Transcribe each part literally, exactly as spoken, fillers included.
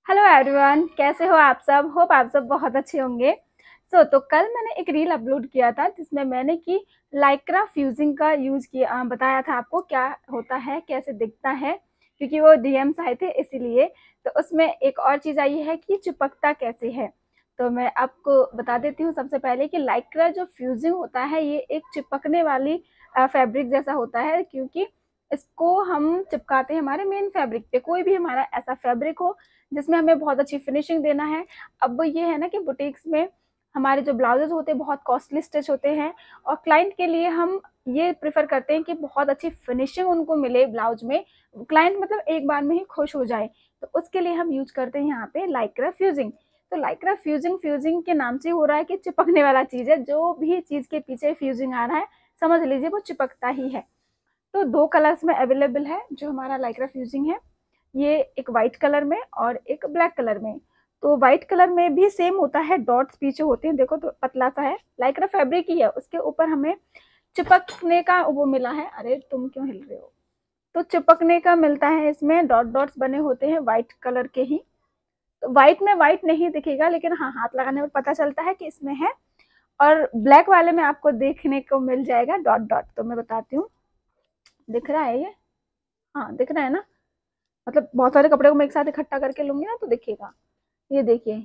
Hello everyone, कैसे हो आप सब। होप आप सब बहुत अच्छे होंगे। सो so, तो कल मैंने एक रील अपलोड किया था जिसमें मैंने कि लाइक्रा फ्यूजिंग का यूज़ किया, आ, बताया था आपको क्या होता है, कैसे दिखता है, क्योंकि वो डीएम्स आए थे इसीलिए। तो उसमें एक और चीज़ आई है कि चिपकता कैसे है। तो मैं आपको बता देती हूँ सबसे पहले कि लाइक्रा जो फ्यूजिंग होता है ये एक चिपकने वाली फैब्रिक जैसा होता है, क्योंकि इसको हम चिपकाते हैं हमारे मेन फैब्रिक पे। कोई भी हमारा ऐसा फैब्रिक हो जिसमें हमें बहुत अच्छी फिनिशिंग देना है। अब ये है ना कि बुटीक्स में हमारे जो ब्लाउजेज होते हैं बहुत कॉस्टली स्टिच होते हैं, और क्लाइंट के लिए हम ये प्रेफर करते हैं कि बहुत अच्छी फिनिशिंग उनको मिले ब्लाउज में, क्लाइंट मतलब एक बार में ही खुश हो जाए। तो उसके लिए हम यूज करते हैं यहाँ पे लाइक्रा फ्यूजिंग। तो लाइक्रा फ्यूजिंग फ्यूजिंग के नाम से हो रहा है कि चिपकने वाला चीज है। जो भी चीज के पीछे फ्यूजिंग आ रहा है समझ लीजिए वो चिपकता ही है। तो दो कलर्स में अवेलेबल है जो हमारा लाइक्रा फ्यूजिंग है, ये एक वाइट कलर में और एक ब्लैक कलर में। तो वाइट कलर में भी सेम होता है, डॉट्स पीछे होते हैं, देखो तो पतला सा है, लाइक्रा फैब्रिक ही है, उसके ऊपर हमें चिपकने का वो मिला है। अरे तुम क्यों हिल रहे हो। तो चिपकने का मिलता है, इसमें डॉट डॉट्स बने होते हैं वाइट कलर के ही। तो वाइट में वाइट नहीं दिखेगा, लेकिन हाँ हाथ लगाने में पता चलता है कि इसमें है। और ब्लैक वाले में आपको देखने को मिल जाएगा डॉट डॉट। तो मैं बताती हूँ, दिख रहा है ये, हाँ दिख रहा है ना। मतलब बहुत सारे कपड़े को मैं एक साथ इकट्ठा करके लूंगी ना तो दिखेगा। ये देखिए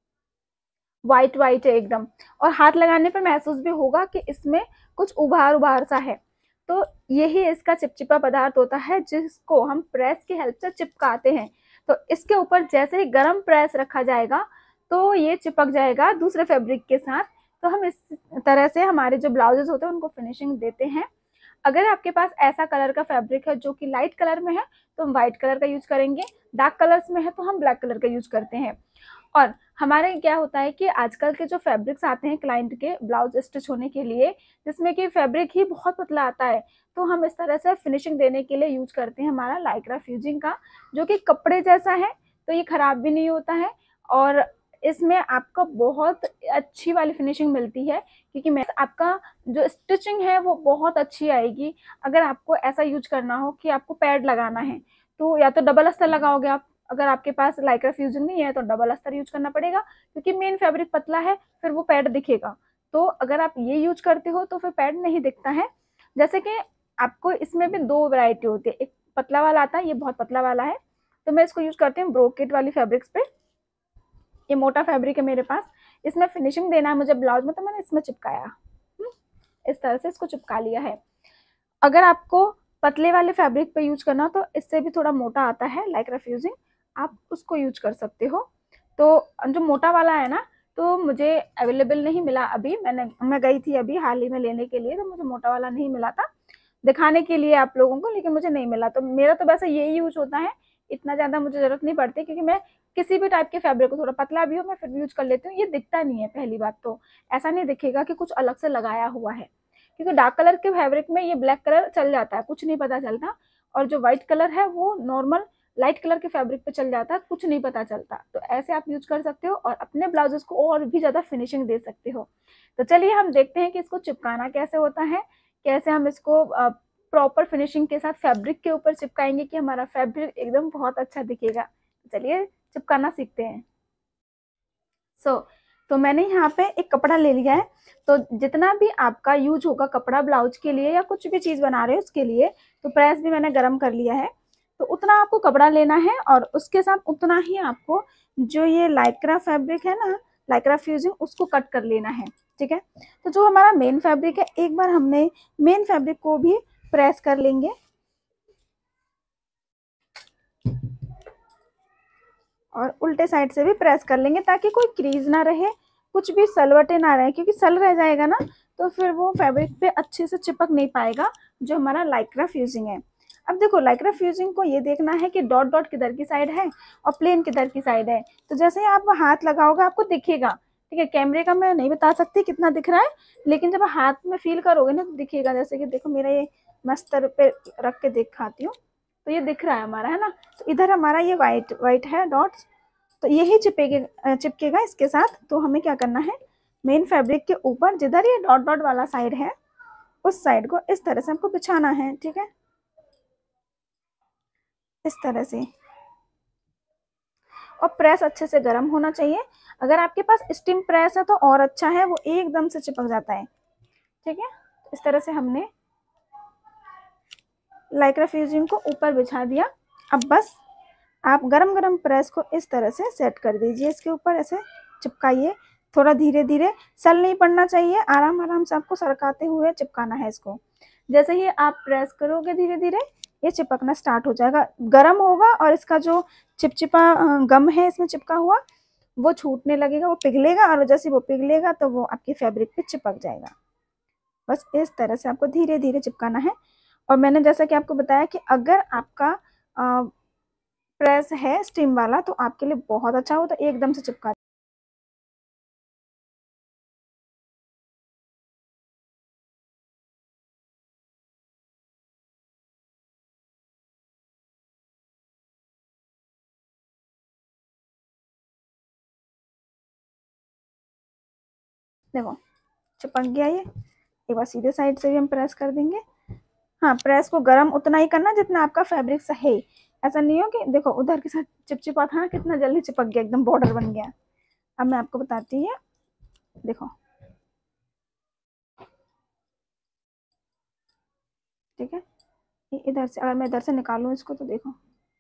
वाइट वाइट है एकदम, और हाथ लगाने पर महसूस भी होगा कि इसमें कुछ उभार उभार सा है। तो यही इसका चिपचिपा पदार्थ होता है जिसको हम प्रेस की हेल्प से चिपकाते हैं। तो इसके ऊपर जैसे ही गर्म प्रेस रखा जाएगा तो ये चिपक जाएगा दूसरे फैब्रिक के साथ। तो हम इस तरह से हमारे जो ब्लाउजेस होते हैं उनको फिनिशिंग देते हैं। अगर आपके पास ऐसा कलर का फैब्रिक है जो कि लाइट कलर में है तो हम व्हाइट कलर का यूज करेंगे, डार्क कलर्स में है तो हम ब्लैक कलर का यूज करते हैं। और हमारे क्या होता है कि आजकल के जो फैब्रिक्स आते हैं क्लाइंट के ब्लाउज स्टिच होने के लिए, जिसमें कि फैब्रिक ही बहुत पतला आता है, तो हम इस तरह से फिनिशिंग देने के लिए यूज करते हैं हमारा लाइक्रा फ्यूजिंग का, जो कि कपड़े जैसा है। तो ये खराब भी नहीं होता है, और इसमें आपको बहुत अच्छी वाली फिनिशिंग मिलती है, क्योंकि मैं आपका जो स्टिचिंग है वो बहुत अच्छी आएगी। अगर आपको ऐसा यूज करना हो कि आपको पैड लगाना है तो या तो डबल अस्तर लगाओगे आप, अगर आपके पास लाइक्रा फ्यूजन नहीं है तो डबल अस्तर यूज करना पड़ेगा, क्योंकि मेन फैब्रिक पतला है फिर वो पैड दिखेगा। तो अगर आप ये यूज करते हो तो फिर पैड नहीं दिखता है। जैसे कि आपको इसमें भी दो वैरायटी होती है, एक पतला वाला आता है, ये बहुत पतला वाला है, तो मैं इसको यूज करती हूँ ब्रोकेट वाली फैब्रिक्स पे। ये मोटा फैब्रिक है मेरे पास, इसमें फिनिशिंग देना है मुझे ब्लाउज में, तो मैंने इसमें चिपकाया, इस तरह से इसको चिपका लिया है। अगर आपको पतले वाले फैब्रिक पे यूज करना तो इससे भी थोड़ा मोटा आता है लाइक्रा फ्यूजिंग, आप उसको यूज कर सकते हो। तो जो मोटा वाला है ना, तो मुझे अवेलेबल नहीं मिला अभी, मैंने मैं गई थी अभी हाल ही में लेने के लिए, तो मुझे मोटा वाला नहीं मिला था दिखाने के लिए आप लोगों को, लेकिन मुझे नहीं मिला। तो मेरा तो वैसे यही यूज होता है, इतना ज़्यादा मुझे ज़रूरत नहीं पड़ती, क्योंकि मैं किसी भी टाइप के फैब्रिक को थोड़ा पतला भी हो मैं फिर भी यूज कर लेती हूँ। ये दिखता नहीं है, पहली बात तो ऐसा नहीं दिखेगा कि कुछ अलग से लगाया हुआ है, क्योंकि डार्क कलर के फैब्रिक में ये ब्लैक कलर चल जाता है, कुछ नहीं पता चलता। और जो व्हाइट कलर है वो नॉर्मल लाइट कलर के फैब्रिक पे चल जाता है, कुछ नहीं पता चलता। तो ऐसे आप यूज कर सकते हो और अपने ब्लाउजेस को और भी ज़्यादा फिनिशिंग दे सकते हो। तो चलिए हम देखते हैं कि इसको चिपकाना कैसे होता है, कैसे हम इसको प्रॉपर फिनिशिंग के साथ फैब्रिक के ऊपर चिपकाएंगे कि हमारा फैब्रिक एकदम बहुत अच्छा दिखेगा। चलिए चिपकाना सीखते हैं। सो so, तो मैंने यहाँ पे एक कपड़ा ले लिया है। तो जितना भी आपका यूज होगा कपड़ा ब्लाउज के लिए या कुछ भी चीज़ बना रहे हो उसके लिए, तो प्रेस भी मैंने गरम कर लिया है। तो उतना आपको कपड़ा लेना है और उसके साथ उतना ही आपको जो ये लाइक्रा फैब्रिक है ना, लाइक्रा फ्यूजिंग, उसको कट कर लेना है। ठीक है, तो जो हमारा मेन फैब्रिक है एक बार हमने मेन फैब्रिक को भी प्रेस कर लेंगे, और उल्टे साइड से भी प्रेस कर लेंगे ताकि कोई क्रीज ना रहे, कुछ भी सलवटे ना रहे, क्योंकि सल रह जाएगा ना तो फिर वो फैब्रिक पे अच्छे से चिपक नहीं पाएगा जो हमारा लाइक्रा फ्यूजिंग है। अब देखो लाइक्रा फ्यूजिंग को ये देखना है कि डॉट डॉट किधर की साइड है और प्लेन किधर की साइड है। तो जैसे ही आप हाथ लगाओगे आपको दिखेगा, ठीक है, कैमरे का मैं नहीं बता सकती कितना दिख रहा है, लेकिन जब हाथ में फील करोगे ना तो दिखेगा। जैसे कि देखो मेरा ये मस्तर पे रख के दिखाती हूँ, तो ये दिख रहा है हमारा, है ना। तो इधर हमारा ये वाइट वाइट है डॉट्स, तो यही चिपकेगा चिपकेगा इसके साथ। तो हमें क्या करना है, मेन फैब्रिक के ऊपर जिधर ये डॉट डॉट वाला साइड है उस साइड को इस तरह से हमको बिछाना है। ठीक है, इस तरह से। और प्रेस अच्छे से गर्म होना चाहिए। अगर आपके पास स्टीम प्रेस है तो और अच्छा है, वो एकदम से चिपक जाता है। ठीक है, इस तरह से हमने लाइक्रा फ्यूजिंग को ऊपर बिछा दिया। अब बस आप गरम गरम प्रेस को इस तरह से सेट कर दीजिए, इसके ऊपर ऐसे चिपकाइए। थोड़ा धीरे धीरे, सल नहीं पड़ना चाहिए, आराम आराम से आपको सरकाते हुए चिपकाना है इसको। जैसे ही आप प्रेस करोगे धीरे धीरे ये चिपकना स्टार्ट हो जाएगा, गर्म होगा और इसका जो चिपचिपा गम है इसमें चिपका हुआ वो छूटने लगेगा, वो पिघलेगा, और जैसे वो पिघलेगा तो वो आपकी फैब्रिक पे चिपक जाएगा। बस इस तरह से आपको धीरे धीरे चिपकाना है। और मैंने जैसा कि आपको बताया कि अगर आपका आ, प्रेस है स्टीम वाला तो आपके लिए बहुत अच्छा हो, तो एकदम से चिपका। देखो चिपक गया ये। एक बार सीधे साइड से भी हम प्रेस कर देंगे। हाँ, प्रेस को गरम उतना ही करना जितना आपका फैब्रिक सही। ऐसा नहीं हो कि देखो उधर के साथ चिपचिपा था ना, कितना जल्दी चिपक गया, एकदम बॉर्डर बन गया। अब मैं आपको बताती हूँ, देखो ठीक है, इधर से अगर मैं इधर से निकालूं इसको तो देखो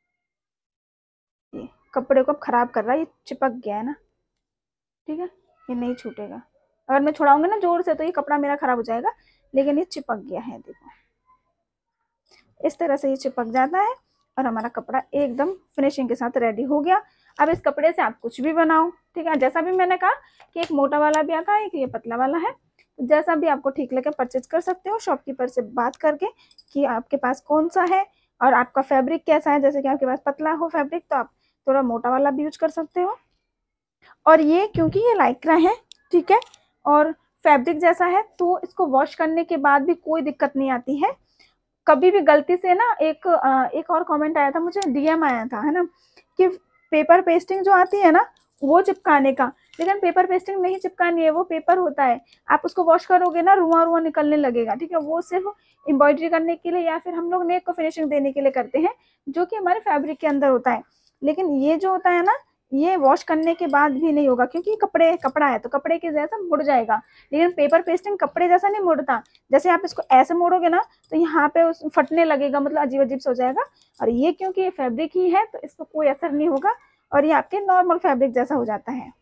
ये कपड़े को अब खराब कर रहा है, ये चिपक गया है ना। ठीक है, ये नहीं छूटेगा। अगर मैं छुड़ाऊंगा ना जोर से तो ये कपड़ा मेरा खराब हो जाएगा, लेकिन ये चिपक गया है। देखो इस तरह से ये चिपक जाता है और हमारा कपड़ा एकदम फिनिशिंग के साथ रेडी हो गया। अब इस कपड़े से आप कुछ भी बनाओ। ठीक है, जैसा भी मैंने कहा कि एक मोटा वाला भी आता है, एक ये पतला वाला है, तो जैसा भी आपको ठीक लगे परचेज कर सकते हो शॉपकीपर से बात करके कि आपके पास कौन सा है और आपका फैब्रिक कैसा है। जैसे कि आपके पास पतला हो फैब्रिक तो आप थोड़ा मोटा वाला भी यूज कर सकते हो। और ये क्योंकि ये लाइक्रा है, ठीक है, और फैब्रिक जैसा है तो इसको वॉश करने के बाद भी कोई दिक्कत नहीं आती है। कभी भी गलती से ना, एक एक और कमेंट आया था मुझे, डीएम आया था है ना, कि पेपर पेस्टिंग जो आती है ना वो चिपकाने का, लेकिन पेपर पेस्टिंग नहीं चिपकानी है, वो पेपर होता है। आप उसको वॉश करोगे ना रुआ रुआ निकलने लगेगा। ठीक है, वो सिर्फ एम्ब्रॉयडरी करने के लिए या फिर हम लोग नेक को फिनिशिंग देने के लिए करते हैं, जो कि हमारे फैब्रिक के अंदर होता है। लेकिन ये जो होता है ना, ये वॉश करने के बाद भी नहीं होगा, क्योंकि कपड़े कपड़ा है तो कपड़े के जैसा मुड़ जाएगा। लेकिन पेपर पेस्टिंग कपड़े जैसा नहीं मुड़ता। जैसे आप इसको ऐसे मोड़ोगे ना तो यहाँ पे उस फटने लगेगा, मतलब अजीब अजीब से हो जाएगा। और ये क्योंकि ये फैब्रिक ही है तो इसको कोई असर नहीं होगा और ये आपके नॉर्मल फैब्रिक जैसा हो जाता है।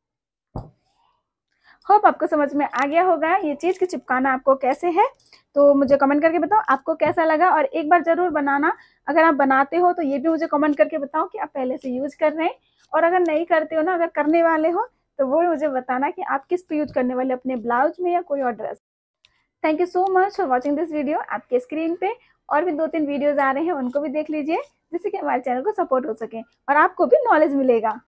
होप आपको समझ में आ गया होगा ये चीज़ कि चिपकाना आपको कैसे है। तो मुझे कमेंट करके बताओ आपको कैसा लगा, और एक बार जरूर बनाना। अगर आप बनाते हो तो ये भी मुझे कमेंट करके बताओ कि आप पहले से यूज कर रहे हैं, और अगर नहीं करते हो ना, अगर करने वाले हो तो वो मुझे बताना कि आप किस पे यूज करने वाले, अपने ब्लाउज में या कोई और dress. Thank you so much for watching this video. आपके स्क्रीन पे और भी दो तीन वीडियोज आ रहे हैं, उनको भी देख लीजिए जिससे कि हमारे चैनल को सपोर्ट हो सके और आपको भी नॉलेज मिलेगा।